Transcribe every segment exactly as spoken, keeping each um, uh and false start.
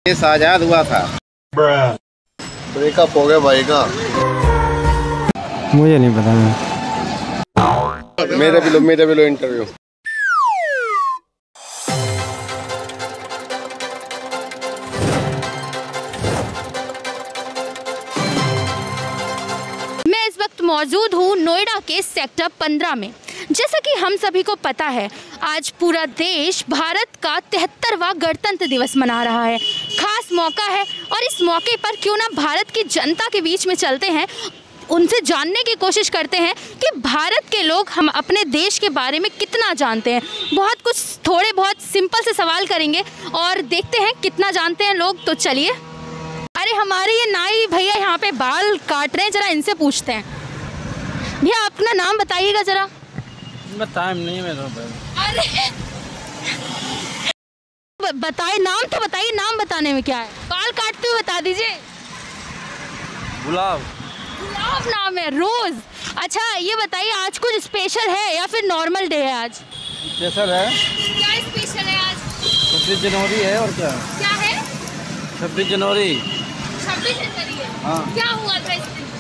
देश आजाद हुआ था। ब्रेकअप हो गया भाई का। मुझे नहीं पता। मेरा भी लो मेरा भी लो इंटरव्यू। मैं इस वक्त मौजूद हूँ नोएडा के सेक्टर पंद्रह में। जैसा कि हम सभी को पता है, आज पूरा देश भारत का तिहत्तरवां गणतंत्र दिवस मना रहा है। खास मौका है और इस मौके पर क्यों ना भारत की जनता के बीच में चलते हैं, उनसे जानने की कोशिश करते हैं कि भारत के लोग हम अपने देश के बारे में कितना जानते हैं। बहुत कुछ थोड़े बहुत सिंपल से सवाल करेंगे और देखते हैं कितना जानते हैं लोग। तो चलिए, अरे हमारे ये नाई भैया यहाँ पे बाल काट रहे हैं, जरा इनसे पूछते हैं। भैया अपना नाम बताइएगा जरा। टाइम नहीं है मेरे पास। अरे बताइए, नाम तो बताइए, नाम बताने में क्या है। बाल काटते हुए बता दीजिए। गुलाब। गुलाब नाम है, रोज। अच्छा ये बताइए, आज कुछ स्पेशल है या फिर नॉर्मल डे है आज? स्पेशल है। क्या स्पेशल है आज? छब्बीस जनवरी है। और क्या क्या है? छब्बीस जनवरी। छब्बीस जनवरी है। हाँ। क्या हुआ था इस दिन?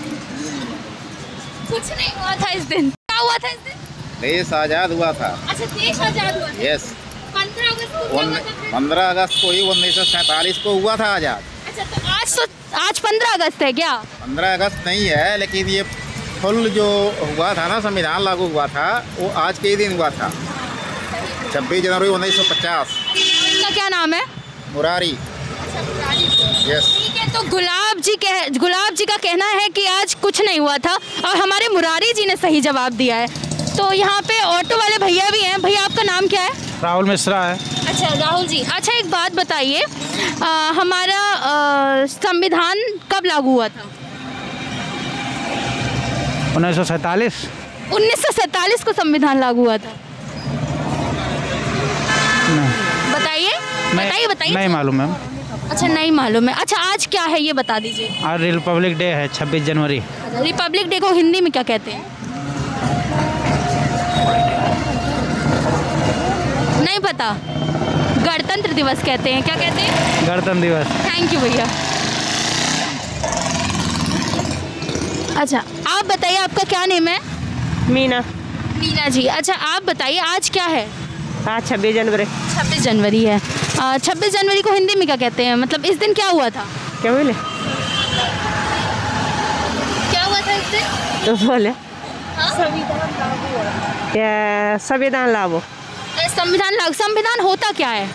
कुछ नहीं हुआ था इस दिन। क्या हुआ था इस दिन? देश आजाद हुआ था। अच्छा देश आजाद हुआ था। यस। पंद्रह अगस्त को क्या हुआ था फिर? पंद्रह अगस्त को ही उन्नीस सौ सैतालीस को हुआ था आजाद। अच्छा तो आज तो आज पंद्रह अगस्त है क्या? पंद्रह अगस्त नहीं है, लेकिन ये फुल जो हुआ था ना, संविधान लागू हुआ था, वो आज के ही दिन हुआ था, छब्बीस जनवरी उन्नीस सौ पचास। इनका क्या नाम है? मुरारी। यस। ठीक है, तो गुलाब जी कह गुलाब जी का कहना है कि आज कुछ नहीं हुआ था और हमारे मुरारी जी ने सही जवाब दिया है। तो यहाँ पे ऑटो वाले भैया भी हैं। भैया आपका नाम क्या है? राहुल मिश्रा है। अच्छा राहुल जी। अच्छा एक बात बताइए, हमारा आ, संविधान कब लागू हुआ था? उन्नीस सौ सैतालीस। उन्नीस सौ सैतालीस को संविधान लागू हुआ था। बताइए बताइए बताइए। नहीं मालूम मैम। अच्छा नहीं मालूम है। अच्छा आज क्या है ये बता दीजिए। आज रिपब्लिक डे है, छब्बीस जनवरी। रिपब्लिक डे को हिंदी में क्या कहते हैं? नहीं पता। गणतंत्र दिवस कहते हैं। क्या कहते हैं? गणतंत्र दिवस। थैंक यू भैया। अच्छा आप बताइए, आपका क्या नेम है? मीना। मीना जी। अच्छा आप बताइए, आज क्या है? आज छब्बीस जनवरी। छब्बीस जनवरी है। छब्बीस जनवरी को हिंदी में क्या कहते हैं? मतलब इस दिन क्या हुआ था? क्या बोले? क्या हुआ था इस दिन? तो बोले हाँ? क्या संविधान लागू। संविधान लागू। संविधान होता क्या है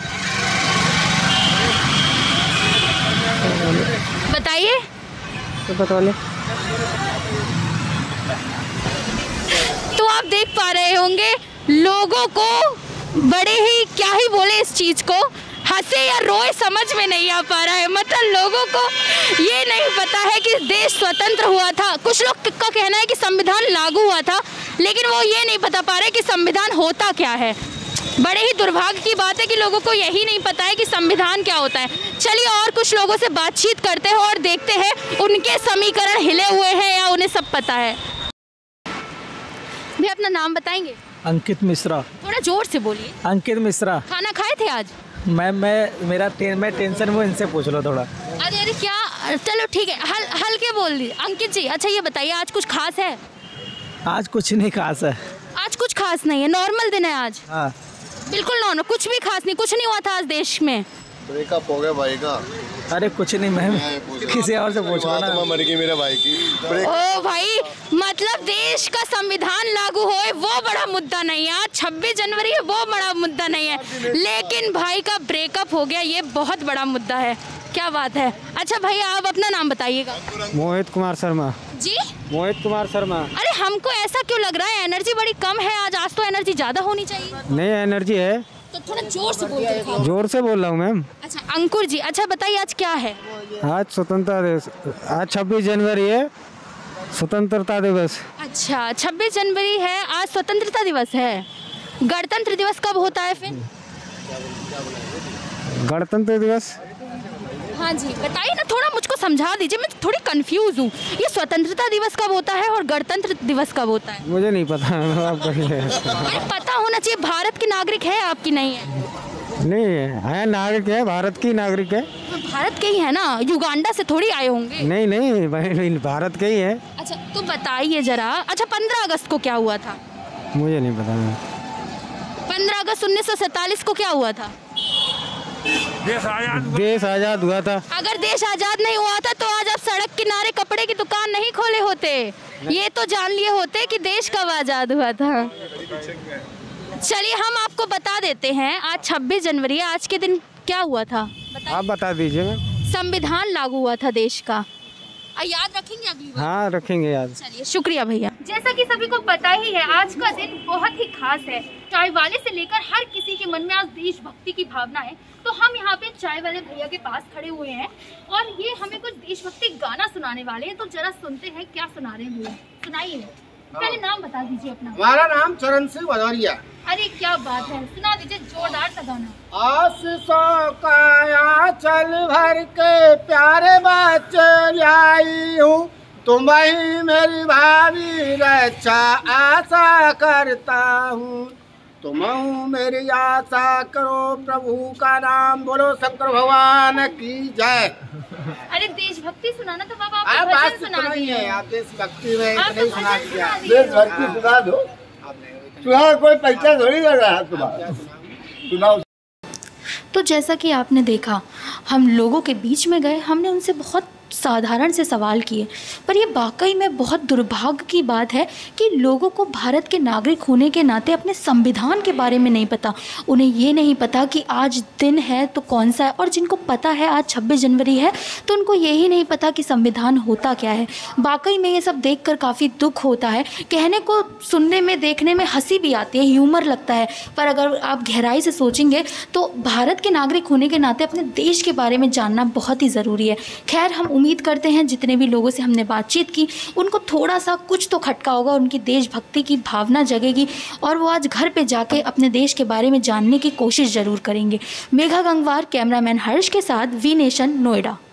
बताइए। तो बतौले। तो आप देख पा रहे होंगे, लोगों को बड़े ही क्या ही बोले इस चीज को, हंसे या रोए समझ में नहीं आ पा रहा है। मतलब लोगों को ये नहीं पता है कि देश स्वतंत्र हुआ था। कुछ लोग का कहना है कि संविधान लागू हुआ था, लेकिन वो ये नहीं बता पा रहे कि संविधान होता क्या है। बड़े ही दुर्भाग्य की बात है कि लोगों को यही नहीं पता है कि संविधान क्या होता है। चलिए और कुछ लोगों से बातचीत करते हैं और देखते हैं उनके समीकरण हिले हुए हैं या उन्हें सब पता है। भैया अपना नाम बताएंगे? अंकित मिश्रा। थोड़ा जोर से बोलिए। अंकित मिश्रा। खाना खाए थे आज? मैं मैं मेरा टे, मैं टेंशन में, इनसे पूछ लो थोड़ा। अरे अरे क्या, चलो ठीक है, हल हल्के बोल दी। अंकित जी अच्छा ये बताइए, आज कुछ खास है? आज कुछ नहीं खास है। आज कुछ खास नहीं है, नॉर्मल दिन है आज। हाँ बिल्कुल नॉर्मल, कुछ भी खास नहीं, कुछ नहीं हुआ था आज देश में। ब्रेकअप हो गया भाई का। अरे कुछ नहीं मैम, किसी और से पूछ लो ना। मर गई मेरे भाई की। ओ भाई, मतलब देश का संविधान लागू होए वो बड़ा मुद्दा नहीं है, आज छब्बीस जनवरी है वो बड़ा मुद्दा नहीं है, लेकिन भाई का ब्रेकअप हो गया ये बहुत बड़ा मुद्दा है। क्या बात है। अच्छा भाई आप अपना नाम बताइएगा। मोहित कुमार शर्मा जी। मोहित कुमार शर्मा। अरे हमको ऐसा क्यों लग रहा है, एनर्जी बड़ी कम है आज आज तो एनर्जी ज्यादा होनी चाहिए। नहीं एनर्जी है, तो थोड़ा जोर से बोलिए। जोर से बोल रहा हूँ मैम। अच्छा अंकुर जी, अच्छा बताइए आज क्या है? आज स्वतंत्रता दिवस, आज छब्बीस जनवरी है, स्वतंत्रता दिवस। अच्छा छब्बीस जनवरी है, आज स्वतंत्रता दिवस है। गणतंत्र दिवस कब होता है फिर? गणतंत्र दिवस। हाँ जी बताइए ना, थोड़ा मुझको समझा दीजिए, मैं थोड़ी कंफ्यूज हूँ। ये स्वतंत्रता दिवस कब होता है और गणतंत्र दिवस कब होता है? मुझे नहीं पता। आप कहिए। अरे पता होना चाहिए, भारत की नागरिक है आपकी नहीं है? नहीं है, है नागरिक है, भारत की नागरिक है। भारत के ही है ना, युगांडा से थोड़ी आए होंगे। नहीं नहीं भाई, भारत के ही है। अच्छा तो बताइए जरा, अच्छा पंद्रह अगस्त को क्या हुआ था? मुझे नहीं पता। पंद्रह अगस्त उन्नीस सौ सैतालीस को क्या हुआ था? देश आज़ाद हुआ था। अगर देश आज़ाद नहीं हुआ था तो आज आप सड़क किनारे कपड़े की दुकान नहीं खोले होते, ये तो जान लिए होते कि देश कब आज़ाद हुआ था। चलिए हम आपको बता देते हैं, आज छब्बीस जनवरी है। आज के दिन क्या हुआ था आप बता दीजिए। संविधान लागू हुआ था देश का। आ, याद रखेंगे अगली बार? हाँ रखेंगे याद। चलिए शुक्रिया भैया। जैसा कि सभी को पता ही है, आज का दिन बहुत ही खास है। चाय वाले से लेकर हर किसी के मन में आज देशभक्ति की भावना है। तो हम यहाँ पे चाय वाले भैया के पास खड़े हुए हैं और ये हमें कुछ देशभक्ति गाना सुनाने वाले हैं। तो जरा सुनते हैं क्या सुना रहे हैं भैया, सुनाइए। पहले नाम बता दीजिए अपना। हमारा नाम चरण सिंह भदौरिया। अरे क्या बात है, सुना दीजिए जोरदार सा गाना। आशीषों का चल भर के प्यारे बच्चे लाई हूँ, तुम ही मेरी भावी रक्षा आशा करता हूँ। तुम मेरी आशा करो, प्रभु का नाम बोलो, शंकर भगवान की जय। अरे देशभक्ति सुनाना तो बाबा आप आप बात भजन सुना सुना नहीं है, दीजिए। आप देशभक्ति में आप नहीं तो सुना भजन दिया। सुना दीजिए। देशभक्ति सुना दो। तुम्हारा कोई पैसा थोड़ी लग रहा है तुम्हारा, सुनाओ। तो जैसा कि आपने देखा, हम लोगों के बीच में गए, हमने उनसे बहुत साधारण से सवाल किए, पर ये वाकई में बहुत दुर्भाग्य की बात है कि लोगों को भारत के नागरिक होने के नाते अपने संविधान के बारे में नहीं पता। उन्हें ये नहीं पता कि आज दिन है तो कौन सा है, और जिनको पता है आज छब्बीस जनवरी है तो उनको यही नहीं पता कि संविधान होता क्या है। वाकई में ये सब देखकर काफ़ी दुख होता है। कहने को, सुनने में, देखने में हंसी भी आती है, ह्यूमर लगता है, पर अगर आप गहराई से सोचेंगे तो भारत के नागरिक होने के नाते अपने देश के बारे में जानना बहुत ही ज़रूरी है। खैर, हम उम्मीद करते हैं जितने भी लोगों से हमने बातचीत की उनको थोड़ा सा कुछ तो खटका होगा, उनकी देशभक्ति की भावना जगेगी और वो आज घर पे जाके अपने देश के बारे में जानने की कोशिश ज़रूर करेंगे। मेघा गंगवार, कैमरामैन हर्ष के साथ वी नेशन, नोएडा।